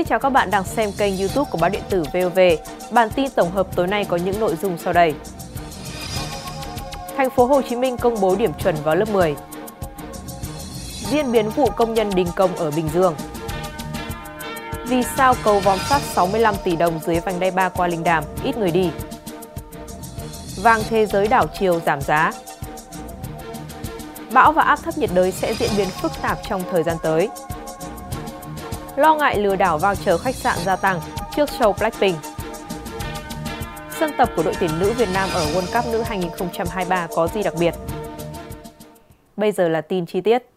Xin chào các bạn đang xem kênh YouTube của báo điện tử VOV. Bản tin tổng hợp tối nay có những nội dung sau đây. Thành phố Hồ Chí Minh công bố điểm chuẩn vào lớp 10. Diễn biến vụ công nhân đình công ở Bình Dương. Vì sao cầu vòm sắt 65 tỷ đồng dưới vành đai 3 qua Linh Đàm, ít người đi. Vàng thế giới đảo chiều giảm giá. Bão và áp thấp nhiệt đới sẽ diễn biến phức tạp trong thời gian tới. Lo ngại lừa đảo voucher khách sạn gia tăng trước show Blackpink. Sân tập của đội tuyển nữ Việt Nam ở World Cup nữ 2023 có gì đặc biệt? Bây giờ là tin chi tiết.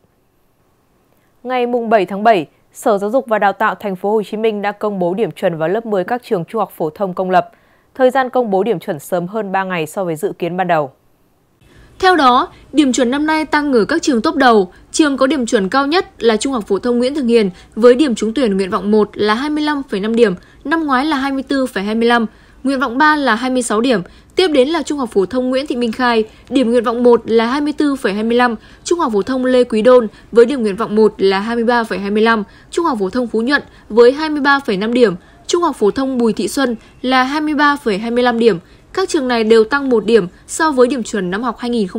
Ngày 7 tháng 7, Sở Giáo dục và Đào tạo Thành phố Hồ Chí Minh đã công bố điểm chuẩn vào lớp 10 các trường trung học phổ thông công lập. Thời gian công bố điểm chuẩn sớm hơn 3 ngày so với dự kiến ban đầu. Theo đó, điểm chuẩn năm nay tăng ở các trường top đầu. Trường có điểm chuẩn cao nhất là Trung học phổ thông Nguyễn Thượng Hiền với điểm trúng tuyển nguyện vọng 1 là 25,5 điểm, năm ngoái là 24,25, nguyện vọng 3 là 26 điểm. Tiếp đến là Trung học phổ thông Nguyễn Thị Minh Khai, điểm nguyện vọng 1 là 24,25, Trung học phổ thông Lê Quý Đôn với điểm nguyện vọng 1 là 23,25, Trung học phổ thông Phú Nhuận với 23,5 điểm, Trung học phổ thông Bùi Thị Xuân là 23,25 điểm. Các trường này đều tăng 1 điểm so với điểm chuẩn năm học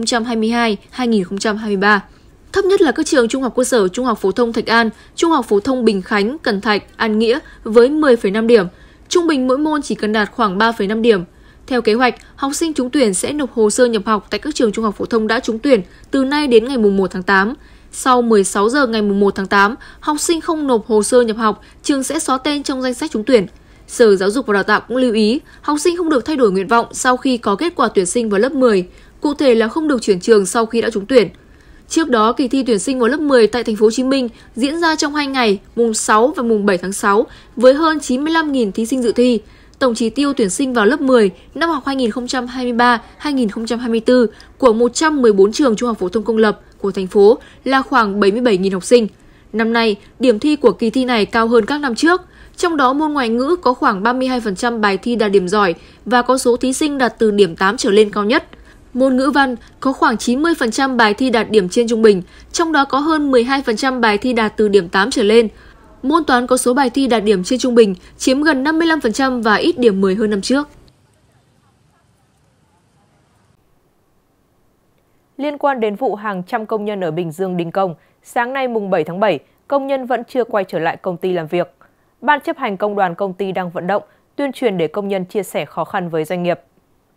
2022-2023. Thấp nhất là các trường trung học cơ sở Trung học phổ thông Thạch An, Trung học phổ thông Bình Khánh, Cần Thạch, An Nghĩa với 10,5 điểm. Trung bình mỗi môn chỉ cần đạt khoảng 3,5 điểm. Theo kế hoạch, học sinh trúng tuyển sẽ nộp hồ sơ nhập học tại các trường trung học phổ thông đã trúng tuyển từ nay đến ngày 1 tháng 8. Sau 16 giờ ngày 1 tháng 8, học sinh không nộp hồ sơ nhập học, trường sẽ xóa tên trong danh sách trúng tuyển. Sở Giáo dục và Đào tạo cũng lưu ý, học sinh không được thay đổi nguyện vọng sau khi có kết quả tuyển sinh vào lớp 10, cụ thể là không được chuyển trường sau khi đã trúng tuyển. Trước đó, kỳ thi tuyển sinh vào lớp 10 tại Thành phố Hồ Chí Minh diễn ra trong 2 ngày, mùng 6 và mùng 7 tháng 6 với hơn 95.000 thí sinh dự thi. Tổng chỉ tiêu tuyển sinh vào lớp 10 năm học 2023-2024 của 114 trường trung học phổ thông công lập của thành phố là khoảng 77.000 học sinh. Năm nay, điểm thi của kỳ thi này cao hơn các năm trước. Trong đó, môn ngoại ngữ có khoảng 32% bài thi đạt điểm giỏi và có số thí sinh đạt từ điểm 8 trở lên cao nhất. Môn ngữ văn có khoảng 90% bài thi đạt điểm trên trung bình, trong đó có hơn 12% bài thi đạt từ điểm 8 trở lên. Môn toán có số bài thi đạt điểm trên trung bình, chiếm gần 55% và ít điểm 10 hơn năm trước. Liên quan đến vụ hàng trăm công nhân ở Bình Dương đình công, sáng nay mùng 7 tháng 7, công nhân vẫn chưa quay trở lại công ty làm việc. Ban chấp hành công đoàn công ty đang vận động, tuyên truyền để công nhân chia sẻ khó khăn với doanh nghiệp.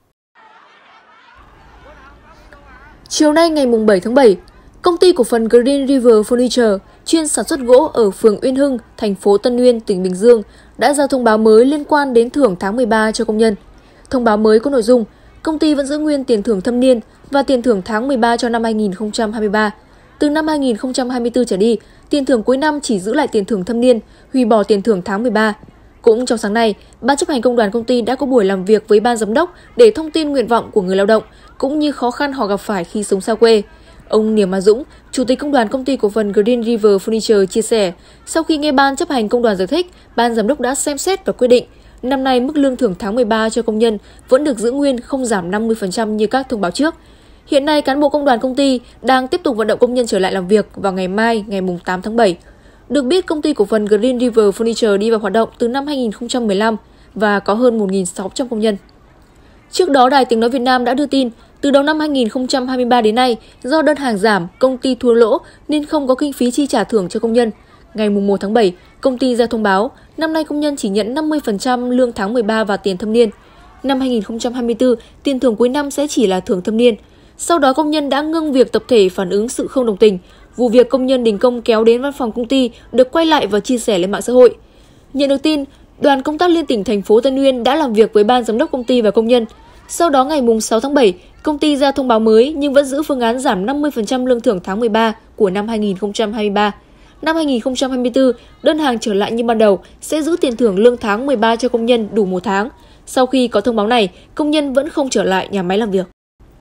Chiều nay ngày 7 tháng 7, công ty cổ phần Green River Furniture chuyên sản xuất gỗ ở phường Uyên Hưng, thành phố Tân Uyên, tỉnh Bình Dương đã ra thông báo mới liên quan đến thưởng tháng 13 cho công nhân. Thông báo mới có nội dung, công ty vẫn giữ nguyên tiền thưởng thâm niên và tiền thưởng tháng 13 cho năm 2023. Từ năm 2024 trở đi, tiền thưởng cuối năm chỉ giữ lại tiền thưởng thâm niên, hủy bỏ tiền thưởng tháng 13. Cũng trong sáng nay, Ban chấp hành công đoàn công ty đã có buổi làm việc với Ban giám đốc để thông tin nguyện vọng của người lao động, cũng như khó khăn họ gặp phải khi sống xa quê. Ông Niềm A Dũng, Chủ tịch Công đoàn Công ty Cổ phần Green River Furniture chia sẻ, sau khi nghe Ban chấp hành công đoàn giải thích, Ban giám đốc đã xem xét và quyết định, năm nay mức lương thưởng tháng 13 cho công nhân vẫn được giữ nguyên, không giảm 50% như các thông báo trước. Hiện nay, cán bộ công đoàn công ty đang tiếp tục vận động công nhân trở lại làm việc vào ngày mai, ngày 8 tháng 7. Được biết, công ty cổ phần Green River Furniture đi vào hoạt động từ năm 2015 và có hơn 1.600 công nhân. Trước đó, Đài Tiếng Nói Việt Nam đã đưa tin, từ đầu năm 2023 đến nay, do đơn hàng giảm, công ty thua lỗ nên không có kinh phí chi trả thưởng cho công nhân. Ngày 1 tháng 7, công ty ra thông báo, năm nay công nhân chỉ nhận 50% lương tháng 13 và tiền thâm niên. Năm 2024, tiền thưởng cuối năm sẽ chỉ là thưởng thâm niên. Sau đó, công nhân đã ngưng việc tập thể phản ứng sự không đồng tình. Vụ việc công nhân đình công kéo đến văn phòng công ty được quay lại và chia sẻ lên mạng xã hội. Nhận được tin, đoàn công tác liên tỉnh thành phố Tân Uyên đã làm việc với Ban giám đốc công ty và công nhân. Sau đó ngày 6 tháng 7, công ty ra thông báo mới nhưng vẫn giữ phương án giảm 50% lương thưởng tháng 13 của năm 2023. Năm 2024, đơn hàng trở lại như ban đầu sẽ giữ tiền thưởng lương tháng 13 cho công nhân đủ 1 tháng. Sau khi có thông báo này, công nhân vẫn không trở lại nhà máy làm việc.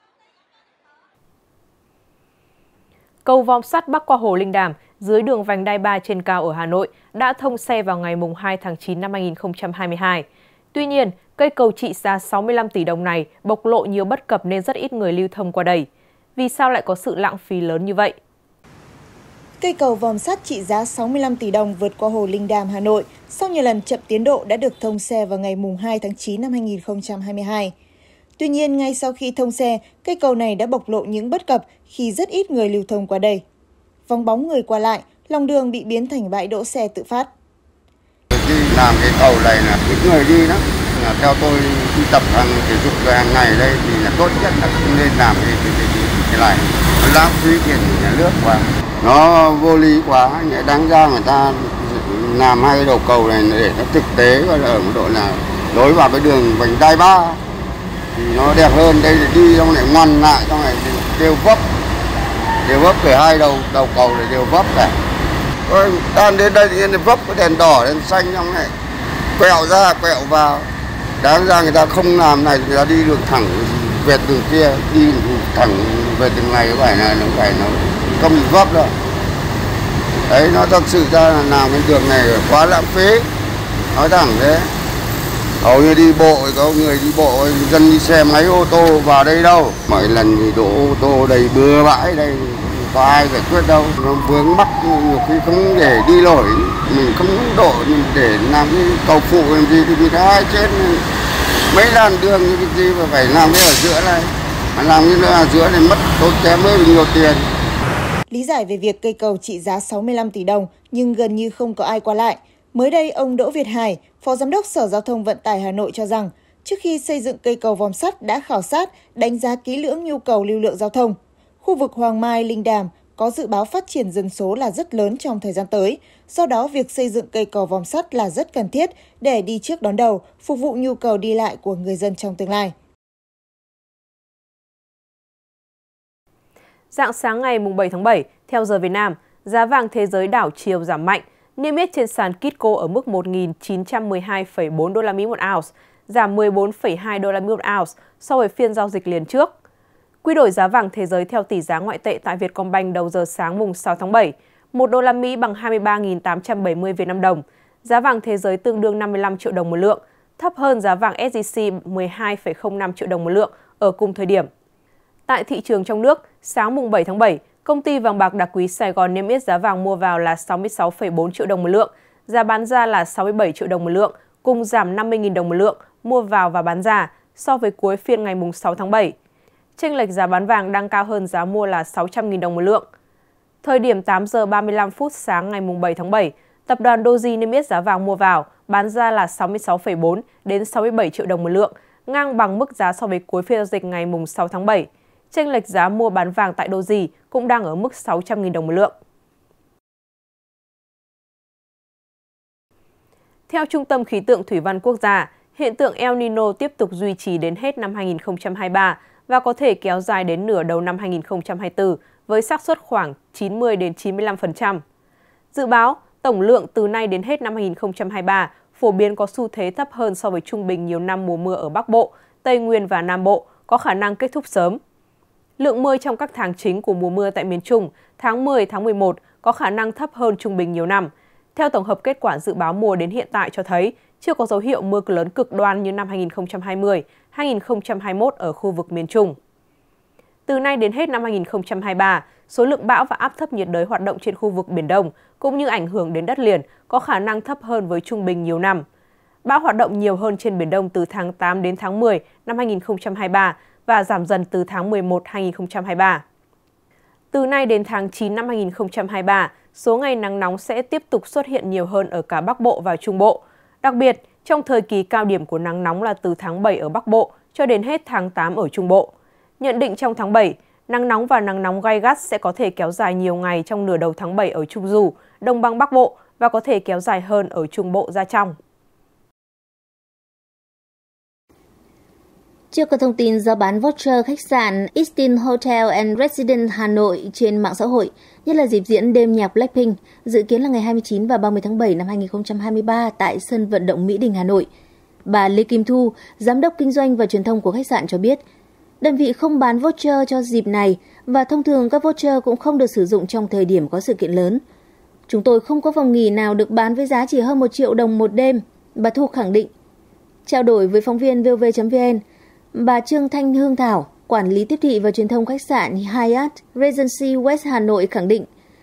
Cầu vòm sắt bắc qua hồ Linh Đàm dưới đường vành đai 3 trên cao ở Hà Nội đã thông xe vào ngày 2 tháng 9 năm 2022. Tuy nhiên, cây cầu trị giá 65 tỷ đồng này bộc lộ nhiều bất cập nên rất ít người lưu thông qua đây. Vì sao lại có sự lãng phí lớn như vậy? Cây cầu vòm sắt trị giá 65 tỷ đồng vượt qua hồ Linh Đàm, Hà Nội sau nhiều lần chậm tiến độ đã được thông xe vào ngày 2 tháng 9 năm 2022. Tuy nhiên, ngay sau khi thông xe, cây cầu này đã bộc lộ những bất cập khi rất ít người lưu thông qua đây. Vắng bóng người qua lại, lòng đường bị biến thành bãi đỗ xe tự phát. Khi làm cái cầu này là ít người đi lắm. Theo tôi đi tập thể dục hàng ngày đây thì là tốt nhất là không nên làm cái này. Nó lãng phí tiền của nhà nước quá. Nó vô lý quá, đáng ra người ta làm hai cái đầu cầu này để nó thực tế và ở một độ là lối vào cái đường vành đai 3 thì nó đẹp hơn. Đây là đi trong này ngoằn lại, trong này đều vấp về hai đầu cầu này đều vấp cả. Đang đến đây thì vấp cái đèn đỏ, đèn xanh trong này, quẹo ra quẹo vào. Đáng ra người ta không làm này, người ta đi đường thẳng về đường kia, đi thẳng về đường này nó không bị vấp đâu. Đấy, nó thật sự ra là làm cái đường này quá lãng phí, nói thẳng thế. Hầu như đi bộ, có người đi bộ, dân đi xe máy ô tô vào đây đâu. Mỗi lần thì đổ ô tô đầy bừa bãi đây, có ai giải quyết đâu. Nó vướng mắc, nhiều khi không để đi nổi, mình không độ để làm cái cầu phụ làm gì thì bị ai chết. Mấy làn đường như cái gì mà phải làm cái ở giữa này, mà làm cái ở giữa này mất tốn kém hơi nhiều tiền. Lý giải về việc cây cầu trị giá 65 tỷ đồng nhưng gần như không có ai qua lại. Mới đây, ông Đỗ Việt Hải, Phó Giám đốc Sở Giao thông Vận tải Hà Nội cho rằng, trước khi xây dựng cây cầu vòm sắt đã khảo sát, đánh giá kỹ lưỡng nhu cầu lưu lượng giao thông. Khu vực Hoàng Mai, Linh Đàm có dự báo phát triển dân số là rất lớn trong thời gian tới. Do đó, việc xây dựng cây cầu vòm sắt là rất cần thiết để đi trước đón đầu, phục vụ nhu cầu đi lại của người dân trong tương lai. Rạng sáng ngày 7 tháng 7, theo giờ Việt Nam, giá vàng thế giới đảo chiều giảm mạnh, niêm yết trên sàn Kitco ở mức 1.912,4 đô la Mỹ một ounce, giảm 14,2 đô la Mỹ một ounce so với phiên giao dịch liền trước. Quy đổi giá vàng thế giới theo tỷ giá ngoại tệ tại Vietcombank đầu giờ sáng mùng 6 tháng 7, 1 đô la Mỹ bằng 23.870 Việt Nam đồng, giá vàng thế giới tương đương 55 triệu đồng một lượng, thấp hơn giá vàng SJC 12,05 triệu đồng một lượng ở cùng thời điểm. Tại thị trường trong nước, sáng mùng 7 tháng 7, Công ty Vàng bạc Đá quý Sài Gòn niêm yết giá vàng mua vào là 66,4 triệu đồng một lượng, giá bán ra là 67 triệu đồng một lượng, cùng giảm 50.000 đồng một lượng mua vào và bán ra so với cuối phiên ngày mùng 6 tháng 7. Chênh lệch giá bán vàng đang cao hơn giá mua là 600.000 đồng một lượng. Thời điểm 8 giờ 35 phút sáng ngày mùng 7 tháng 7, tập đoàn Doji niêm yết giá vàng mua vào, bán ra là 66,4 đến 67 triệu đồng một lượng, ngang bằng mức giá so với cuối phiên giao dịch ngày mùng 6 tháng 7. Chênh lệch giá mua bán vàng tại Doji cũng đang ở mức 600.000 đồng một lượng. Theo Trung tâm Khí tượng Thủy văn Quốc gia, hiện tượng El Nino tiếp tục duy trì đến hết năm 2023 và có thể kéo dài đến nửa đầu năm 2024 với xác suất khoảng 90 đến 95%. Dự báo, tổng lượng từ nay đến hết năm 2023 phổ biến có xu thế thấp hơn so với trung bình nhiều năm mùa mưa ở Bắc Bộ, Tây Nguyên và Nam Bộ, có khả năng kết thúc sớm. Lượng mưa trong các tháng chính của mùa mưa tại miền Trung, tháng 10, tháng 11 có khả năng thấp hơn trung bình nhiều năm. Theo tổng hợp kết quả dự báo mùa đến hiện tại cho thấy, chưa có dấu hiệu mưa lớn cực đoan như năm 2020, 2021 ở khu vực miền Trung. Từ nay đến hết năm 2023, số lượng bão và áp thấp nhiệt đới hoạt động trên khu vực Biển Đông cũng như ảnh hưởng đến đất liền có khả năng thấp hơn với trung bình nhiều năm. Bão hoạt động nhiều hơn trên Biển Đông từ tháng 8 đến tháng 10 năm 2023 và giảm dần từ tháng 11 2023. Từ nay đến tháng 9 năm 2023, số ngày nắng nóng sẽ tiếp tục xuất hiện nhiều hơn ở cả Bắc Bộ và Trung Bộ. Đặc biệt, trong thời kỳ cao điểm của nắng nóng là từ tháng 7 ở Bắc Bộ cho đến hết tháng 8 ở Trung Bộ. Nhận định trong tháng 7, nắng nóng và nắng nóng gay gắt sẽ có thể kéo dài nhiều ngày trong nửa đầu tháng 7 ở Trung Du, Đồng bằng Bắc Bộ và có thể kéo dài hơn ở Trung Bộ ra trong. Trước các thông tin giá bán voucher khách sạn Istin Hotel and Residence Hà Nội trên mạng xã hội, nhất là dịp diễn đêm nhạc Blackpink, dự kiến là ngày 29 và 30 tháng 7 năm 2023 tại sân vận động Mỹ Đình, Hà Nội. Bà Lê Kim Thu, Giám đốc Kinh doanh và Truyền thông của khách sạn cho biết, đơn vị không bán voucher cho dịp này và thông thường các voucher cũng không được sử dụng trong thời điểm có sự kiện lớn. Chúng tôi không có phòng nghỉ nào được bán với giá chỉ hơn 1 triệu đồng một đêm, bà Thu khẳng định. Trao đổi với phóng viên VV.vn, bà Trương Thanh Hương Thảo, quản lý tiếp thị và truyền thông khách sạn Hyatt Regency West Hà Nội khẳng định,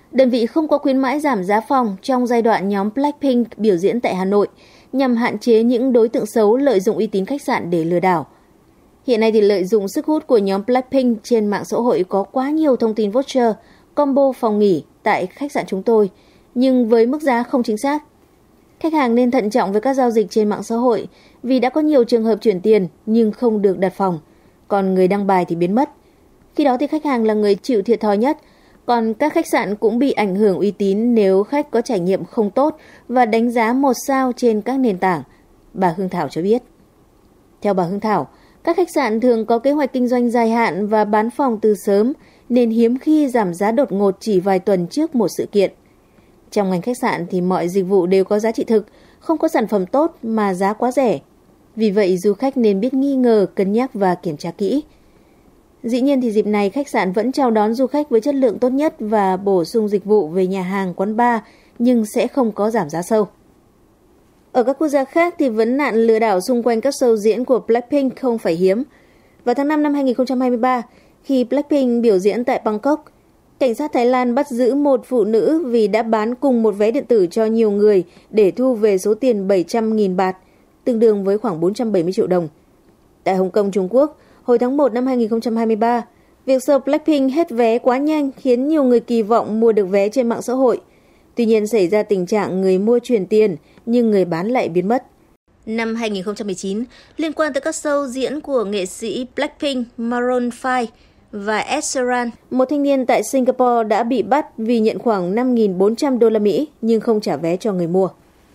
Đơn vị không có khuyến mãi giảm giá phòng trong giai đoạn nhóm Blackpink biểu diễn tại Hà Nội nhằm hạn chế những đối tượng xấu lợi dụng uy tín khách sạn để lừa đảo. Hiện nay thì lợi dụng sức hút của nhóm Blackpink trên mạng xã hội có quá nhiều thông tin voucher, combo phòng nghỉ tại khách sạn chúng tôi, nhưng với mức giá không chính xác. Khách hàng nên thận trọng với các giao dịch trên mạng xã hội vì đã có nhiều trường hợp chuyển tiền nhưng không được đặt phòng, còn người đăng bài thì biến mất. Khi đó thì khách hàng là người chịu thiệt thòi nhất, còn các khách sạn cũng bị ảnh hưởng uy tín nếu khách có trải nghiệm không tốt và đánh giá 1 sao trên các nền tảng, bà Hương Thảo cho biết. Theo bà Hương Thảo, các khách sạn thường có kế hoạch kinh doanh dài hạn và bán phòng từ sớm nên hiếm khi giảm giá đột ngột chỉ vài tuần trước một sự kiện. Trong ngành khách sạn thì mọi dịch vụ đều có giá trị thực, không có sản phẩm tốt mà giá quá rẻ. Vì vậy du khách nên biết nghi ngờ, cân nhắc và kiểm tra kỹ. Dĩ nhiên thì dịp này khách sạn vẫn chào đón du khách với chất lượng tốt nhất và bổ sung dịch vụ về nhà hàng, quán bar nhưng sẽ không có giảm giá sâu. Ở các quốc gia khác thì vấn nạn lừa đảo xung quanh các show diễn của Blackpink không phải hiếm. Vào tháng 5 năm 2023, khi Blackpink biểu diễn tại Bangkok, cảnh sát Thái Lan bắt giữ một phụ nữ vì đã bán cùng một vé điện tử cho nhiều người để thu về số tiền 700.000 baht, tương đương với khoảng 470 triệu đồng. Tại Hồng Kông, Trung Quốc, hồi tháng 1 năm 2023, việc show Blackpink hết vé quá nhanh khiến nhiều người kỳ vọng mua được vé trên mạng xã hội. Tuy nhiên xảy ra tình trạng người mua chuyển tiền nhưng người bán lại biến mất. Năm 2019, liên quan tới các show diễn của nghệ sĩ Blackpink, Maroon 5 và Ed Sheeran, một thanh niên tại Singapore đã bị bắt vì nhận khoảng 5.400 đô la Mỹ nhưng không trả vé cho người mua.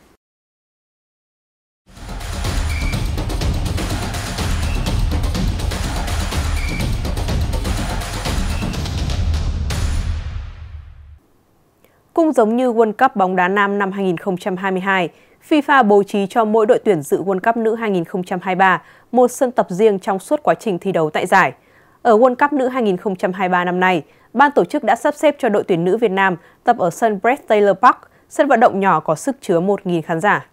Cũng giống như World Cup bóng đá nam năm 2022, FIFA bố trí cho mỗi đội tuyển dự World Cup nữ 2023 một sân tập riêng trong suốt quá trình thi đấu tại giải. Ở World Cup nữ 2023 năm nay, ban tổ chức đã sắp xếp cho đội tuyển nữ Việt Nam tập ở sân Brett Taylor Park, sân vận động nhỏ có sức chứa 1.000 khán giả.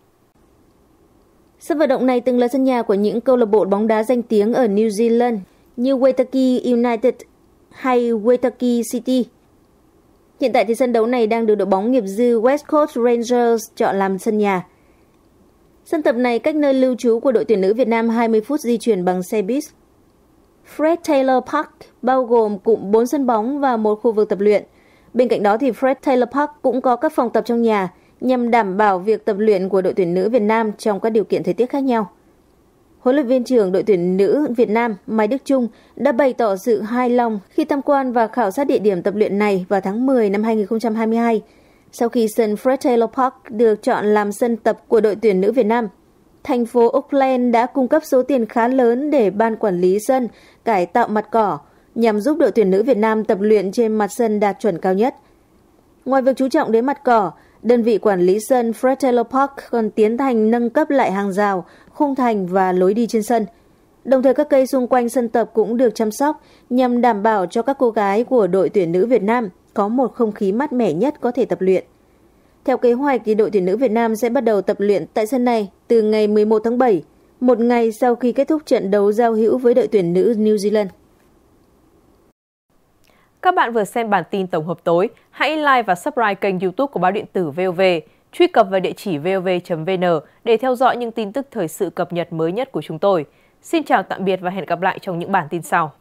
Sân vận động này từng là sân nhà của những câu lạc bộ bóng đá danh tiếng ở New Zealand như Waitaki United hay Waitaki City. Hiện tại thì sân đấu này đang được đội bóng nghiệp dư West Coast Rangers chọn làm sân nhà. Sân tập này cách nơi lưu trú của đội tuyển nữ Việt Nam 20 phút di chuyển bằng xe buýt. Fred Taylor Park bao gồm cụm 4 sân bóng và một khu vực tập luyện. Bên cạnh đó thì Fred Taylor Park cũng có các phòng tập trong nhà nhằm đảm bảo việc tập luyện của đội tuyển nữ Việt Nam trong các điều kiện thời tiết khác nhau. Huấn luyện viên trưởng đội tuyển nữ Việt Nam Mai Đức Chung đã bày tỏ sự hài lòng khi tham quan và khảo sát địa điểm tập luyện này vào tháng 10 năm 2022. Sau khi sân Fred Taylor Park được chọn làm sân tập của đội tuyển nữ Việt Nam, thành phố Auckland đã cung cấp số tiền khá lớn để ban quản lý sân cải tạo mặt cỏ nhằm giúp đội tuyển nữ Việt Nam tập luyện trên mặt sân đạt chuẩn cao nhất. Ngoài việc chú trọng đến mặt cỏ, đơn vị quản lý sân Fred Taylor Park còn tiến hành nâng cấp lại hàng rào, khung thành và lối đi trên sân. Đồng thời các cây xung quanh sân tập cũng được chăm sóc nhằm đảm bảo cho các cô gái của đội tuyển nữ Việt Nam có một không khí mát mẻ nhất có thể tập luyện. Theo kế hoạch thì đội tuyển nữ Việt Nam sẽ bắt đầu tập luyện tại sân này từ ngày 11 tháng 7, một ngày sau khi kết thúc trận đấu giao hữu với đội tuyển nữ New Zealand. Các bạn vừa xem bản tin tổng hợp tối, hãy like và subscribe kênh YouTube của Báo Điện tử VOV, truy cập vào địa chỉ vov.vn để theo dõi những tin tức thời sự cập nhật mới nhất của chúng tôi. Xin chào tạm biệt và hẹn gặp lại trong những bản tin sau.